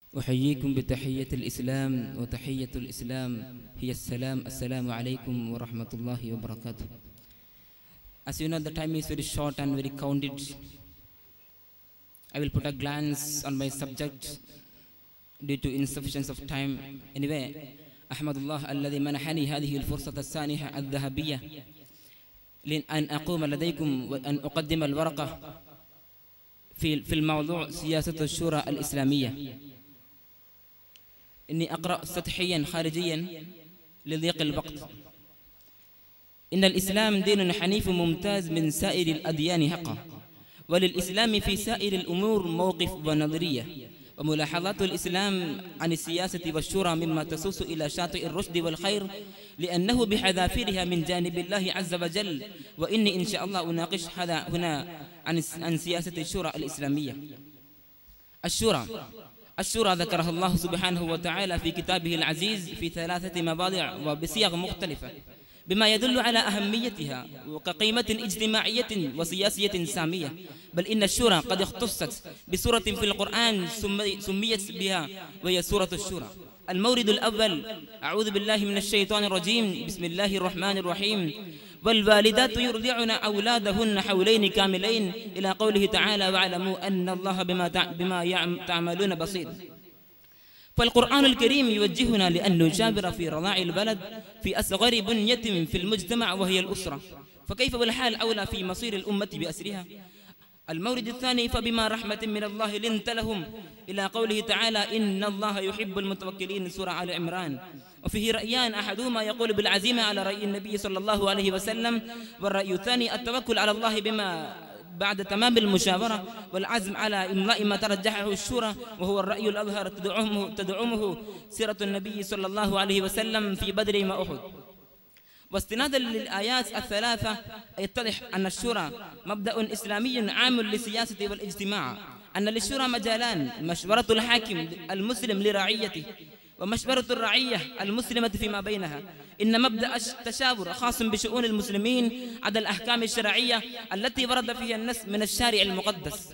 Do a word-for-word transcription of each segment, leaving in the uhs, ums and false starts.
أحييكم بتحية الإسلام، وتحية الإسلام هي السلام. السلام عليكم ورحمة الله وبركاته. As you know, the time is very short and very counted. I will put a glance on my subject due to insufficiency of time. Anyway, أحمد الله الذي منحني هذه الفرصة السانحة الذهبية لأن أقوم لديكم وأن أقدم الورقة في في الموضوع سياسة الشورى الإسلامية. إني أقرأ سطحيا خارجيا لضيق الوقت. إن الإسلام دين حنيف ممتاز من سائر الأديان حقا، وللإسلام في سائر الأمور موقف ونظرية. وملاحظات الإسلام عن السياسة والشورى مما تسوس إلى شاطئ الرشد والخير، لأنه بحذافيرها من جانب الله عز وجل. وإني إن شاء الله أناقش هذا هنا عن عن سياسة الشورى الإسلامية. الشورى الشورى ذكرها الله سبحانه وتعالى في كتابه العزيز في ثلاثة مواضع وبصيغ مختلفة، بما يدل على أهميتها وكقيمة اجتماعية وسياسية سامية. بل إن الشورى قد اختصت بسورة في القرآن سميت بها، وهي سورة الشورى. المورد الأول: أعوذ بالله من الشيطان الرجيم، بسم الله الرحمن الرحيم. والوالدات يرضعن أولادهن حولين كاملين، إلى قوله تعالى: واعلموا أن الله بما بما تعملون بصير. فالقرآن الكريم يوجهنا لأن نجابر في رضاع البلد في أصغر بنية في المجتمع وهي الأسرة، فكيف بالحال أولى في مصير الأمة بأسرها. المورد الثاني: فبما رحمة من الله لنت لهم، إلى قوله تعالى: إن الله يحب المتوكلين، سورة آل عمران. وفيه رأيان: أحدهما يقول بالعزيمة على رأي النبي صلى الله عليه وسلم، والرأي الثاني التوكل على الله بما بعد تمام المشاورة والعزم على إملاء ما ترجحه الشورى، وهو الرأي الأظهر تدعمه, تدعمه سيرة النبي صلى الله عليه وسلم في بدر وأحد. واستنادا للآيات الثلاثة يتضح أن الشورى مبدأ إسلامي عام للسياسة والاجتماع، أن للشورى مجالان: مشورة الحاكم المسلم لرعيته، ومشورة الرعية المسلمة فيما بينها. إن مبدأ التشاور خاص بشؤون المسلمين عدا الأحكام الشرعية التي ورد فيها النص من الشارع المقدس.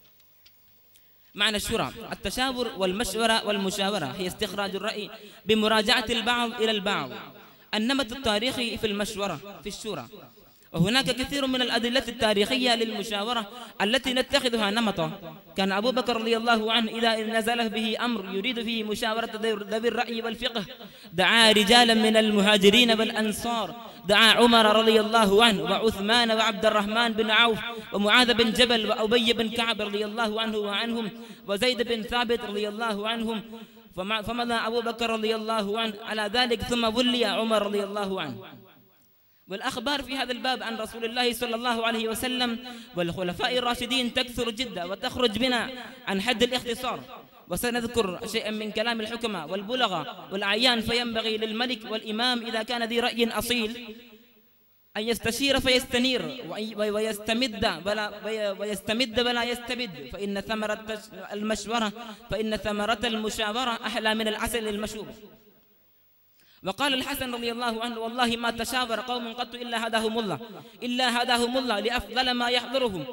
معنى الشورى: التشاور والمشورة والمشاورة هي استخراج الرأي بمراجعة البعض إلى البعض. النمط التاريخي في المشورة في الشورى: وهناك كثير من الأدلة التاريخية للمشاورة التي نتخذها نمطا. كان أبو بكر رضي الله عنه إذا نزل به أمر يريد فيه مشاورة ذوي الرأي والفقه دعا رجالا من المهاجرين والأنصار، دعا عمر رضي الله عنه وعثمان وعبد الرحمن بن عوف ومعاذ بن جبل وأبي بن كعب رضي الله عنه وعنهم وزيد بن ثابت رضي الله عنهم، فمضى أبو بكر رضي الله عنه على ذلك، ثم ولي عمر رضي الله عنه. والأخبار في هذا الباب عن رسول الله صلى الله عليه وسلم والخلفاء الراشدين تكثر جدا وتخرج بنا عن حد الاختصار، وسنذكر شيئا من كلام الحكماء والبلغاء والأعيان. فينبغي للملك والإمام إذا كان ذي رأي أصيل أن يستشير فيستنير، ويستمد ولا ويستمد ولا يستبد، فإن ثمرة المشورة فإن ثمرة المشاورة أحلى من العسل المشروب. وقال الحسن رضي الله عنه: والله ما تشاور قوم قط إلا هداهم الله إلا هداهم الله لأفضل ما يحضرهم.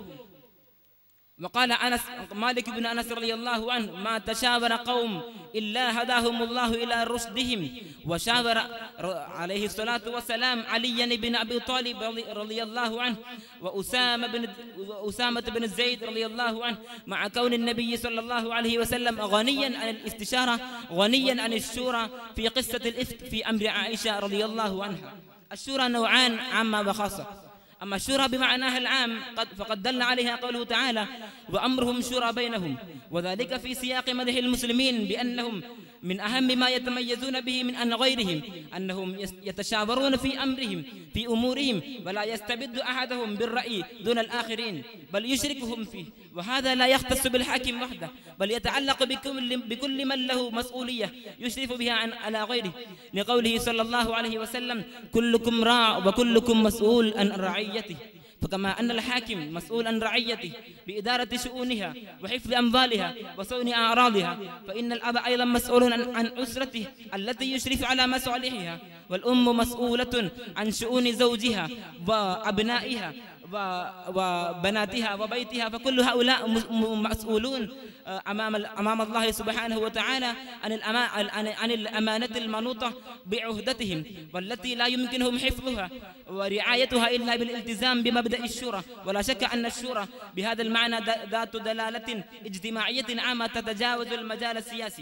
وقال أنس مالك بن أنس رضي الله عنه: ما تشاور قوم إلا هداهم الله إلى رشدهم. وشاور عليه الصلاة والسلام علي بن أبي طالب رضي الله عنه وأسامة بن وأسامة بن زيد رضي الله عنه، مع كون النبي صلى الله عليه وسلم غنيا عن الاستشارة غنيا عن الشورى في قصة الإفك في أمر عائشة رضي الله عنها. الشورى نوعان: عامة وخاصة. أما الشورى بمعناها العام فقد دل عليها قوله تعالى: وأمرهم شورى بينهم، وذلك في سياق مدح المسلمين بأنهم من أهم ما يتميزون به من أن غيرهم أنهم يتشاورون في أمرهم في أمورهم، ولا يستبد أحدهم بالرأي دون الآخرين، بل يشركهم فيه. وهذا لا يختص بالحاكم وحده، بل يتعلق بكل, بكل من له مسؤولية يشرف بها عن على غيره، لقوله صلى الله عليه وسلم: كلكم راع وكلكم مسؤول عن رعيته. فكما أن الحاكم مسؤول عن رعيته بإدارة شؤونها وحفظ أموالها وصون أعراضها، فإن الأب أيضا مسؤول عن أسرته التي يشرف على مصالحها، والأم مسؤولة عن شؤون زوجها وأبنائها وبناتها وبيتها، فكل هؤلاء مسؤولون أمام أمام الله سبحانه وتعالى عن عن الأمانة المنوطة بعهدتهم، والتي لا يمكنهم حفظها ورعايتها إلا بالالتزام بمبدأ الشورى. ولا شك أن الشورى بهذا المعنى ذات دلالة اجتماعية عامة تتجاوز المجال السياسي.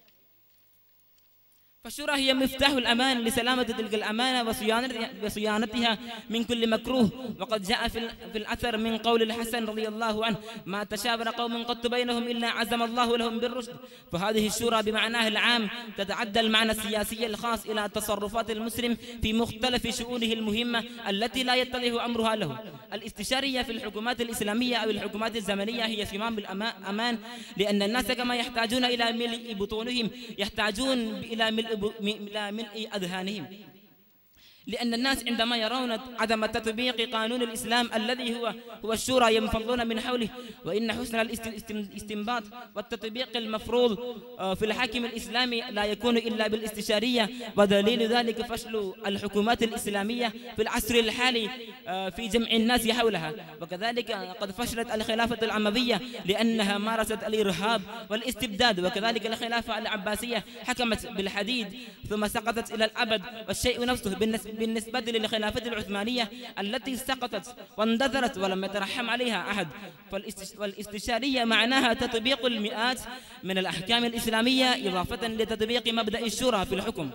فالشورى هي مفتاح الأمان لسلامة تلك الأمانة وصيانتها من كل مكروه. وقد جاء في الأثر من قول الحسن رضي الله عنه: ما تشاور قوم قط بينهم إلا عزم الله لهم بالرشد. فهذه الشورى بمعناها العام تتعدى المعنى السياسي الخاص إلى تصرفات المسلم في مختلف شؤونه المهمة التي لا يتضح أمرها له. الاستشارية في الحكومات الإسلامية أو الحكومات الزمنية هي صمام الأمان، لأن الناس كما يحتاجون إلى ملء بطونهم يحتاجون إلى ملء إلى ملء أذهانهم، لأن الناس عندما يرون عدم تطبيق قانون الإسلام الذي هو هو الشورى ينفضون من حوله. وإن حسن الاستنباط والتطبيق المفروض في الحاكم الإسلامي لا يكون إلا بالاستشارية، ودليل ذلك فشل الحكومات الإسلامية في العصر الحالي في جمع الناس حولها. وكذلك قد فشلت الخلافة العموية لأنها مارست الإرهاب والاستبداد، وكذلك الخلافة العباسية حكمت بالحديد ثم سقطت إلى الأبد. والشيء نفسه بالنسبة بالنسبة للخلافة العثمانية التي سقطت واندثرت ولم يترحم عليها أحد. فالاستشارية معناها تطبيق المئات من الأحكام الإسلامية إضافة لتطبيق مبدأ الشورى في الحكم.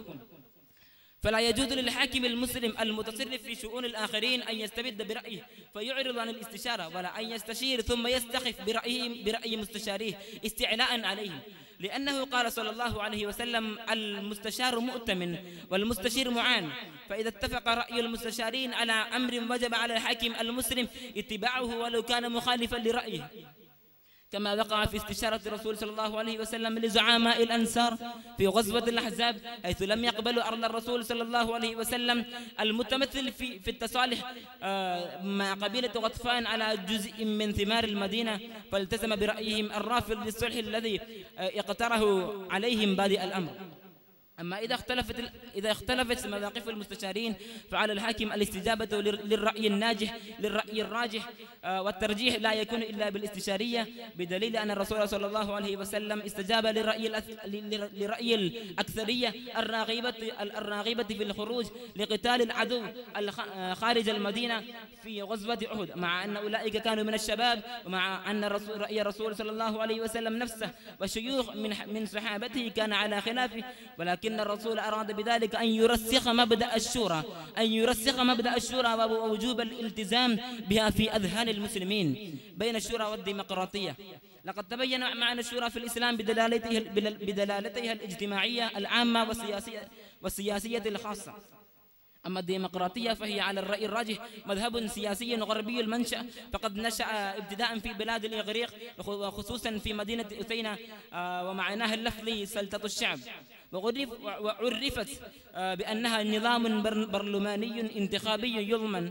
فلا يجوز للحاكم المسلم المتصرف في شؤون الآخرين أن يستبد برأيه فيعرض عن الاستشارة، ولا أن يستشير ثم يستخف برأيه برأي مستشاريه استعلاء عليهم، لأنه قال صلى الله عليه وسلم: المستشار مؤتمن والمستشير معان. فإذا اتفق رأي المستشارين على أمر وجب على الحاكم المسلم اتباعه ولو كان مخالفا لرأيه، كما وقع في استشارة الرسول صلى الله عليه وسلم لزعماء الأنصار في غزوة الأحزاب، حيث لم يقبلوا أرض الرسول صلى الله عليه وسلم المتمثل في في التصالح مع قبيلة غطفان على جزء من ثمار المدينة، فالتزم برأيهم الرافض للصلح الذي اقتره عليهم بادئ الأمر. أما إذا اختلفت إذا اختلفت مواقف المستشارين فعلى الحاكم الاستجابة للرأي الناجح للرأي الراجح، والترجيح لا يكون إلا بالاستشارية، بدليل أن الرسول صلى الله عليه وسلم استجاب للرأي لرأي الأكثرية الراغبة الراغبة في الخروج لقتال العدو خارج المدينة في غزوة أحد، مع أن أولئك كانوا من الشباب، ومع أن رأي الرسول صلى الله عليه وسلم نفسه وشيوخ من من صحابته كان على خلافه. ولكن الرسول أراد بذلك أن يرسخ مبدأ الشورى أن يرسخ مبدأ الشورى ووجوب الالتزام بها في أذهان المسلمين بين الشورى والديمقراطية. لقد تبين معنى الشورى في الإسلام بدلالته بدلالتها الاجتماعية العامة والسياسية والسياسية الخاصة. أما الديمقراطية فهي على الرأي الراجح مذهب سياسي غربي المنشأ، فقد نشأ ابتداء في بلاد الإغريق وخصوصا في مدينة أثينا، ومعناها اللفظي سلطة الشعب، وعرفت بأنها نظام برلماني انتخابي يضمن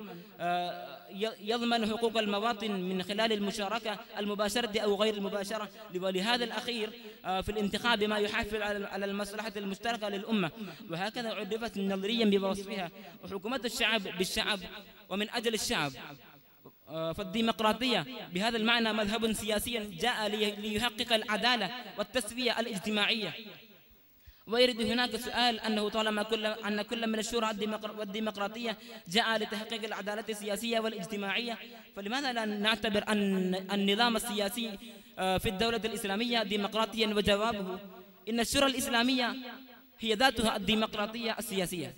يضمن حقوق المواطن من خلال المشاركة المباشرة أو غير المباشرة، ولهذا الأخير في الانتخاب ما يحافظ على المصلحة المشتركة للأمة. وهكذا عرفت نظريا بوصفها وحكومة الشعب بالشعب ومن أجل الشعب. فالديمقراطية بهذا المعنى مذهب سياسي جاء ليحقق العدالة والتسوية الاجتماعية. ويرد هناك سؤال أنه طالما كل أن كل من الشورى والديمقراطية جاء لتحقيق العدالة السياسية والاجتماعية، فلماذا لا نعتبر أن النظام السياسي في الدولة الإسلامية ديمقراطيا؟ وجوابه إن الشورى الإسلامية هي ذاتها الديمقراطية السياسية.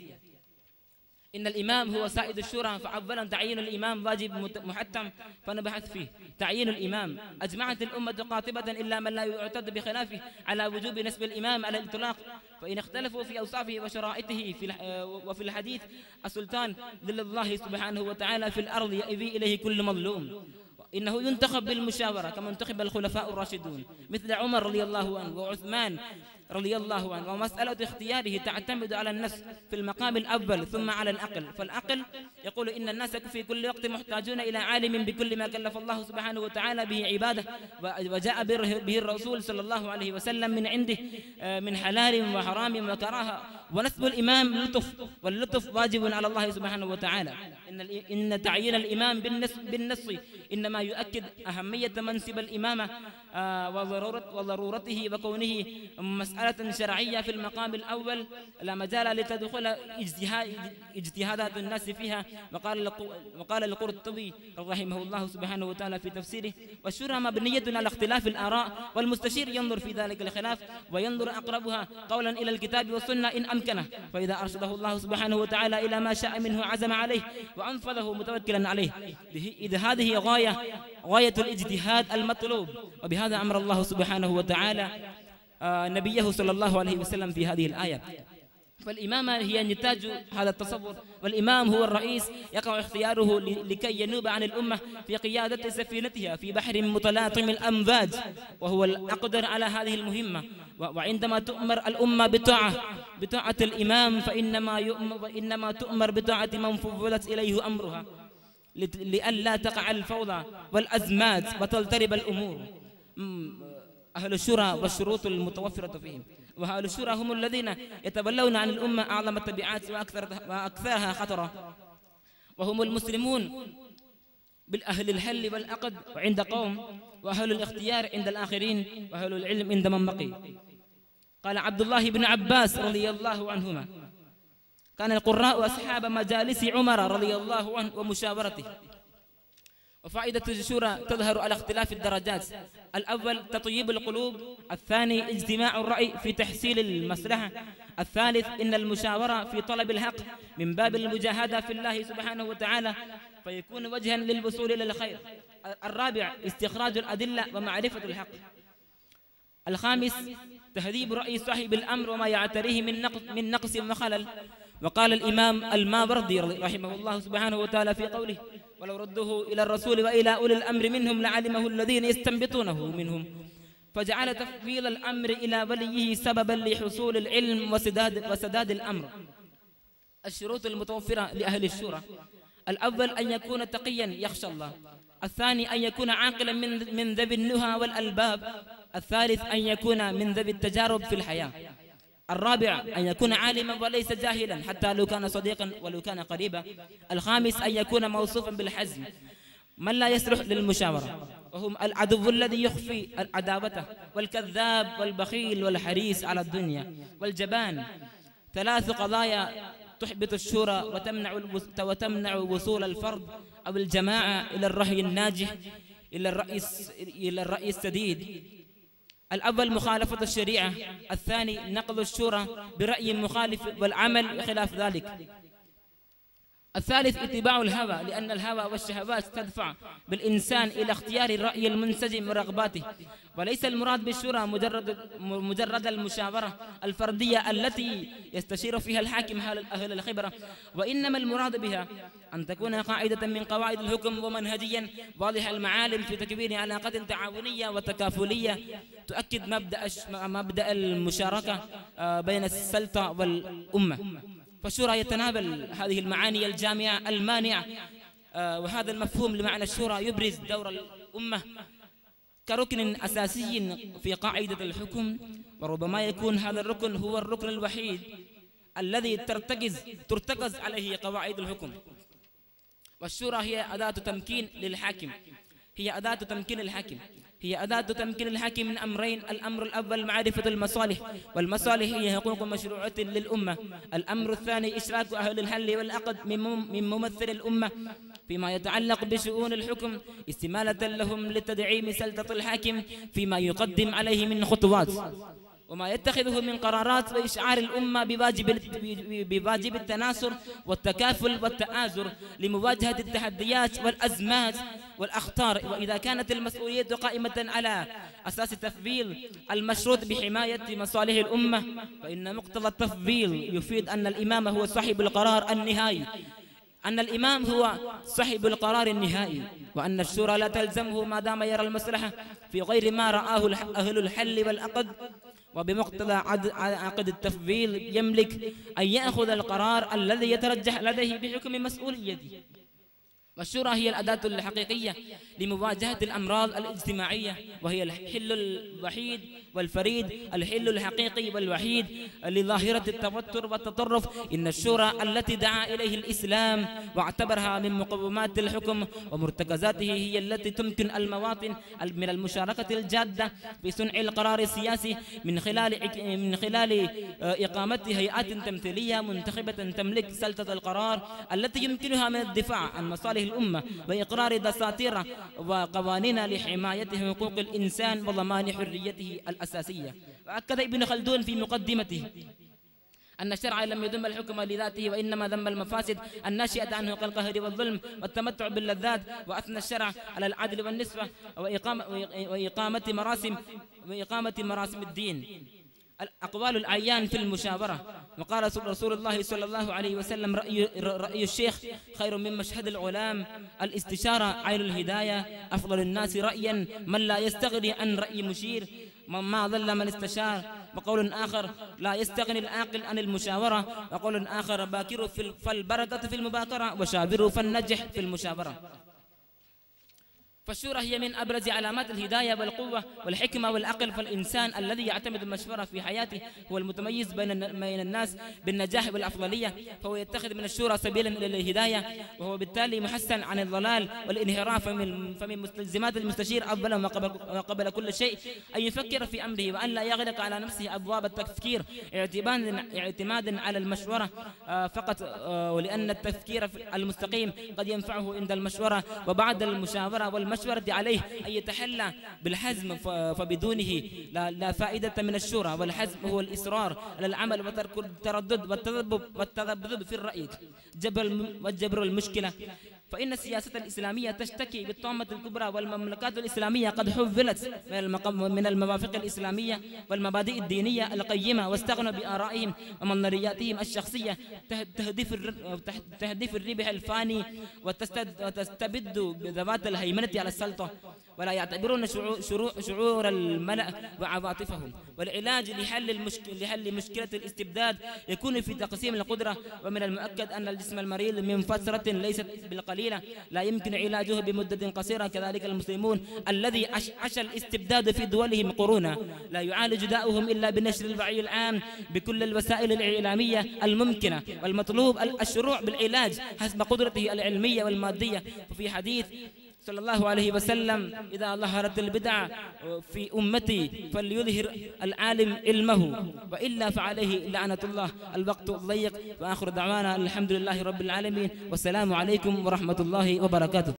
إن الإمام هو سائد الشورى، فأولا تعيين الإمام واجب محتم فنبحث فيه. تعيين الإمام أجمعت الأمة قاطبة إلا من لا يعتد بخلافه على وجوب نسب الإمام على الإطلاق، فإن اختلفوا في أوصافه وشرائطه في وفي الحديث السلطان ذل الله سبحانه وتعالى في الأرض يأوي إليه كل مظلوم. إنه ينتخب بالمشاورة كما انتخب الخلفاء الراشدون مثل عمر رضي الله عنه وعثمان رضي الله عنه، ومسألة اختياره تعتمد على النفس في المقام الأول ثم على العقل. فالعقل يقول إن الناس في كل وقت محتاجون إلى عالم بكل ما كلف الله سبحانه وتعالى به عباده، وجاء به الرسول صلى الله عليه وسلم من عنده من حلال وحرام وكراهة. ونسب الإمام لطف، واللطف واجب على الله سبحانه وتعالى. إن إن تعيين الإمام بالنص بالنص إنما يؤكد أهمية منصب الإمامة وضرورة وضرورته وكونه مسألة شرعية في المقام الأول لا مجال لتدخل اجتهادات الناس فيها. وقال وقال القرطبي رحمه الله سبحانه وتعالى في تفسيره: والشورى مبنية على اختلاف الآراء، والمستشير ينظر في ذلك الخلاف وينظر أقربها قولا إلى الكتاب والسنة إن أمكنه، فإذا أرشده الله سبحانه وتعالى إلى ما شاء منه عزم عليه وأنفذه متوكلا عليه، إذ هذه غاية غاية الاجتهاد المطلوب. وبهذا أمر الله سبحانه وتعالى نبيه صلى الله عليه وسلم في هذه الآية. فالإمامة هي نتاج هذا التصور، والإمام هو الرئيس يقع اختياره لكي ينوب عن الأمة في قيادة سفينتها في بحر متلاطم الأمواج، وهو الأقدر على هذه المهمة. وعندما تؤمر الأمة بطاعة بطاعة الإمام فإنما يؤمر إنما تؤمر بطاعة من فوضت إليه أمرها، لئلا تقع الفوضى والأزمات وتضطرب الأمور. أهل الشورى والشروط المتوفرة فيهم، وأهل الشورى هم الذين يتولون عن الأمة أعظم التبعات وأكثرها خطرا، وهم المسلمون بالأهل الحل والعقد وعند قوم، وأهل الاختيار عند الآخرين، وأهل العلم عند من بقي. قال عبد الله بن عباس رضي الله عنهما: كان القراء أصحاب مجالس عمر رضي الله عنه ومشاورته. وفائدة الشورى تظهر على اختلاف الدرجات: الأول تطيب القلوب، الثاني اجتماع الرأي في تحصيل المصلحة، الثالث إن المشاورة في طلب الحق من باب المجاهدة في الله سبحانه وتعالى فيكون وجها للوصول إلى الخير، الرابع استخراج الأدلة ومعرفة الحق، الخامس تهذيب رأي صاحب الأمر وما يعتريه من نقص من نقص وخلل. وقال الإمام الماوردي رحمه الله سبحانه وتعالى في قوله: ولو ردوه إلى الرسول وإلى أولي الأمر منهم لعلمه الذين يستنبطونه منهم، فجعل تفويض الأمر إلى وليه سببا لحصول العلم وسداد, وسداد الأمر. الشروط المتوفرة لأهل الشورى: الأول أن يكون تقيا يخشى الله، الثاني أن يكون عاقلا من من ذوي النهى والألباب، الثالث أن يكون من ذوي التجارب في الحياة، الرابع أن يكون عالما وليس جاهلا حتى لو كان صديقا ولو كان قريبا، الخامس أن يكون موصوفا بالحزم من لا يصلح للمشاورة، وهم العدو الذي يخفي عداوته، والكذاب والبخيل والحريص على الدنيا والجبان. ثلاث قضايا تحبط الشورى وتمنع وتمنع وصول الفرد أو الجماعة إلى الرأي الناجح إلى الرأي إلى الرأي السديد: الأول مخالفة الشريعة، الثاني نقض الشورى برأي مخالف والعمل خلاف ذلك، الثالث اتباع الهوى، لأن الهوى والشهوات تدفع بالإنسان إلى اختيار الرأي المنسجم ورغباته. وليس المراد بالشورى مجرد مجرد المشاورة الفردية التي يستشير فيها الحاكم أهل الخبرة، وإنما المراد بها أن تكون قاعدة من قواعد الحكم ومنهجيا واضح المعالم في تكوين علاقات تعاونية وتكافلية تؤكد مبدأ مبدأ المشاركة بين السلطة والأمة. فالشورى يتناول هذه المعاني الجامعة المانعة، وهذا المفهوم لمعنى الشورى يبرز دور الأمة كركن أساسي في قاعدة الحكم، وربما يكون هذا الركن هو الركن الوحيد الذي ترتكز ترتكز عليه قواعد الحكم. والشورى هي أداة تمكين للحاكم هي أداة تمكين الحاكم هي أداة تمكين الحاكم من أمرين: الأمر الأول معرفة المصالح، والمصالح هي حقوق مشروعة للأمة. الأمر الثاني إشراك أهل الحل والعقد من ممثل الأمة فيما يتعلق بشؤون الحكم، استمالة لهم لتدعيم سلطة الحاكم فيما يقدم عليه من خطوات وما يتخذه من قرارات، وإشعار الأمة بواجب بواجب التناصر والتكافل والتآزر لمواجهة التحديات والأزمات والأخطار. وإذا كانت المسؤولية قائمة على أساس التفضيل المشروط بحماية مصالح الأمة، فإن مقتضى التفضيل يفيد أن الإمام هو صاحب القرار النهائي أن الإمام هو صاحب القرار النهائي وأن الشورى لا تلزمه ما دام يرى المصلحة في غير ما رآه أهل الحل والعقد. وبمقتضى عقد التفضيل يملك أن يأخذ القرار الذي يترجح لديه بحكم مسؤوليته. والشورى هي الأداة الحقيقية لمواجهة الأمراض الاجتماعية، وهي الحل الوحيد والفريد، الحل الحقيقي والوحيد لظاهرة التوتر والتطرف. إن الشورى التي دعا إليه الإسلام واعتبرها من مقومات الحكم ومرتكزاته هي التي تمكن المواطن من المشاركة الجادة في صنع القرار السياسي من خلال من خلال إقامة هيئات تمثيلية منتخبة تملك سلطة القرار التي يمكنها من الدفاع عن مصالح الأمة وإقرار دساتير وقوانين لحماية حقوق الإنسان وضمان حريته الأساسية. وأكد ابن خلدون في مقدمته أن الشرع لم يذم الحكم لذاته، وإنما ذم المفاسد الناشئة عنه كالقهر والظلم والتمتع باللذات، وأثنى الشرع على العدل والنسبة وإقامة, وإقامة مراسم وإقامة مراسم الدين. أقوال الأعيان في المشاورة. وقال رسول الله صلى الله عليه وسلم: رأي, رأي الشيخ خير من مشهد العلام، الاستشارة عين الهداية، أفضل الناس رأيا من لا يستغني عن رأي مشير، ما ضل من استشار. وقول آخر: لا يستغني العاقل عن المشاورة. وقول آخر: باكروا فالبركة في المباكرة، وشاوروا فالنجح في المشاورة. فالشورى هي من أبرز علامات الهداية والقوة والحكمة والعقل. فالإنسان الذي يعتمد المشورة في حياته هو المتميز بين بين الناس بالنجاح والأفضلية، فهو يتخذ من الشورى سبيلا إلى الهداية، وهو بالتالي محسن عن الضلال والانحراف. فمن, فمن مستلزمات المستشير أولا وقبل كل شيء أن يفكر في أمره، وأن لا يغلق على نفسه أبواب التفكير اعتمادا على المشورة فقط، ولأن التفكير المستقيم قد ينفعه عند المشورة وبعد المشاورة والمشورة المشورة عليه أن يتحلى بالحزم، فبدونه لا, لا فائدة من الشورى. والحزم هو الإصرار على العمل وترك التردد والتذبذب والتذبذب في الرأي والجبر المشكلة. فإن السياسة الإسلامية تشتكي بالطامة الكبرى، والمملكات الإسلامية قد حولت من الموافق الإسلامية والمبادئ الدينية القيمة، واستغنوا بآرائهم ومنظرياتهم الشخصية تهدف الربح الفاني وتستبد بذوات الهيمنة على السلطة، ولا يعتبرون شعور الملأ وعواطفهم. والعلاج لحل المشكلة لحل مشكلة الاستبداد يكون في تقسيم القدرة. ومن المؤكد أن الجسم المريض من فترة ليست بالقليلة لا يمكن علاجه بمدة قصيرة. كذلك المسلمون الذي عاش الاستبداد في دولهم قرونا لا يعالج داؤهم إلا بنشر الوعي العام بكل الوسائل الإعلامية الممكنة، والمطلوب الشروع بالعلاج حسب قدرته العلمية والمادية. وفي حديث صلى الله عليه وسلم: إذا ظهرت البدع في أمتي فليظهر العالم علمه، وإلا فعليه لعنة الله. الوقت ضيق، وآخر دعوانا الحمد لله رب العالمين، والسلام عليكم ورحمة الله وبركاته.